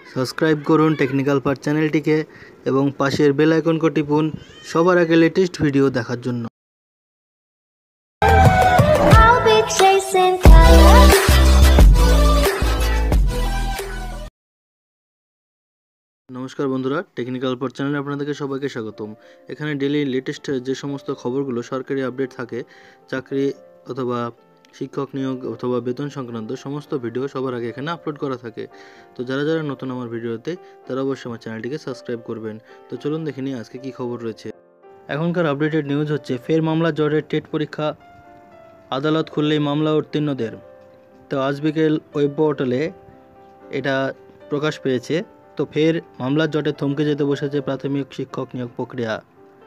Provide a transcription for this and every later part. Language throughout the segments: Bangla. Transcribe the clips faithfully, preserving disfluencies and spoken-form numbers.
সাবস্ক্রাইব করুন টেকনিক্যাল পার্ট চ্যানেলটিকে এবং পাশের বেল আইকনটি টিপুন সবার আগে লেটেস্ট ভিডিও দেখার জন্য। নমস্কার বন্ধুরা, টেকনিক্যাল পার্ট চ্যানেলে আপনাদেরকে সবাইকে স্বাগতম। এখানে ডেইলি লেটেস্ট যে সমস্ত খবরগুলো সরকারি আপডেট থাকে, চাকরি অথবা শিক্ষক নিয়োগ অথবা বেতন সংক্রান্ত সমস্ত ভিডিও সবার আগে এখানে আপলোড করা থাকে। তো যারা যারা নতুন আমার ভিডিওতে তারা অবশ্যই আমার চ্যানেলটিকে সাবস্ক্রাইব করবেন। তো চলুন দেখে নিই আজকে কী খবর রয়েছে। এখনকার আপডেটেড নিউজ হচ্ছে, ফের মামলা জটের টেট পরীক্ষা, আদালত খুললেই মামলা উত্তীর্ণদের। তো আজ বিকেল ওয়েব পোর্টালে এটা প্রকাশ পেয়েছে। তো ফের মামলার জটে থমকে যেতে বসেছে প্রাথমিক শিক্ষক নিয়োগ প্রক্রিয়া।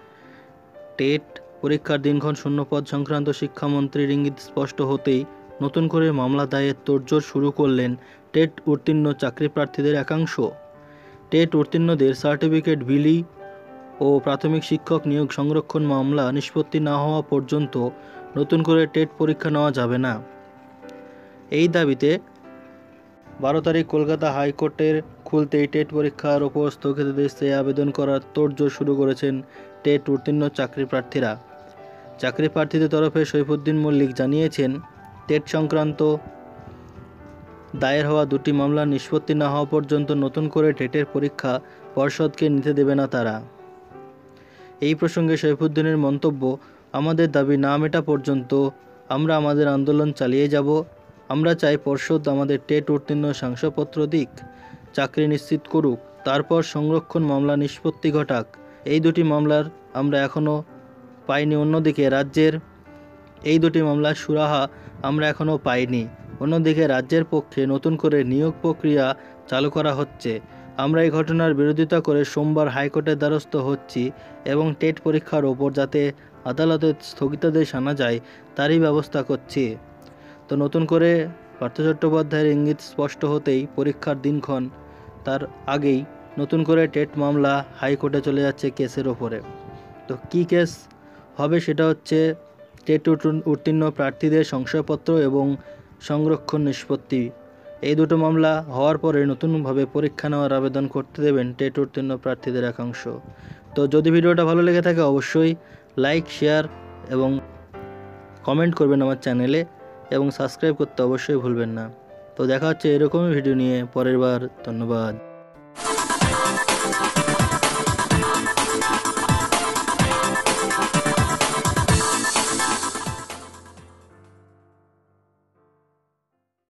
টেট পরীক্ষার দিনক্ষণ শূন্যপদ সংক্রান্ত শিক্ষামন্ত্রীর ইঙ্গিত স্পষ্ট হতেই নতুন করে মামলা দায়ের তোড়জোড় শুরু করলেন টেট উত্তীর্ণ চাকরি প্রার্থীদের একাংশ। টেট উত্তীর্ণদের সার্টিফিকেট বিলি ও প্রাথমিক শিক্ষক নিয়োগ সংরক্ষণ মামলা নিষ্পত্তি না হওয়া পর্যন্ত নতুন করে টেট পরীক্ষা নেওয়া যাবে না। এই দাবিতে বারো তারিখ কলকাতা হাইকোর্টের খুলতেই টেট পরীক্ষার ওপর স্থগিতাদেশ চেয়ে আবেদন করার তোড়জোড় শুরু করেছেন টেট উত্তীর্ণ চাকরি প্রার্থীরা। চাকরি প্রার্থীদের তরফে সৈফুদ্দিন মল্লিক জানিয়েছেন, টেট সংক্রান্ত দায়ের হওয়া দুটি মামলা নিষ্পত্তি না হওয়া পর্যন্ত নতুন করে টেটের পরীক্ষা পর্ষদকে নিতে দেবে না তারা। এই প্রসঙ্গে সৈফুদ্দিনের মন্তব্য, আমাদের দাবি না মেটা পর্যন্ত আমরা আমাদের আন্দোলন চালিয়ে যাব। আমরা চাই পর্ষদ আমাদের টেট উত্তীর্ণ শংসাপত্র দিক, চাকরি নিশ্চিত করুক, তারপর সংরক্ষণ মামলা নিষ্পত্তি ঘটাক। এই দুটি মামলার আমরা এখনও পাইনি। অন্যদিকে রাজ্যের এই দুটি মামলার সুরাহা আমরা এখনও পাইনি। অন্যদিকে রাজ্যের পক্ষে নতুন করে নিয়োগ প্রক্রিয়া চালু করা হচ্ছে। আমরা এই ঘটনার বিরোধিতা করে সোমবার হাইকোর্টের দ্বারস্থ হচ্ছি এবং টেট পরীক্ষার ওপর যাতে আদালতের স্থগিতাদেশ আনা যায় তারই ব্যবস্থা করছি। তো নতুন করে পার্থ চট্টোপাধ্যায়ের ইঙ্গিত স্পষ্ট হতেই পরীক্ষার দিনক্ষণ তার আগেই নতুন করে টেট মামলা হাইকোর্টে চলে যাচ্ছে কেসের ওপরে। তো কী কেস হবে সেটা হচ্ছে টেট উত্তীর্ণ প্রার্থীদের শংসাপত্র এবং সংরক্ষণ নিষ্পত্তি। এই দুটো মামলা হওয়ার পরে নতুনভাবে পরীক্ষা নেওয়ার আবেদন করতে দেবেন টেট উত্তীর্ণ প্রার্থীদের একাংশ। তো যদি ভিডিওটা ভালো লেগে থাকে অবশ্যই লাইক, শেয়ার এবং কমেন্ট করবেন আমার চ্যানেলে এবং সাবস্ক্রাইব করতে অবশ্যই ভুলবেন না। তো দেখা হচ্ছে এরকমই ভিডিও নিয়ে পরের বার। ধন্যবাদ।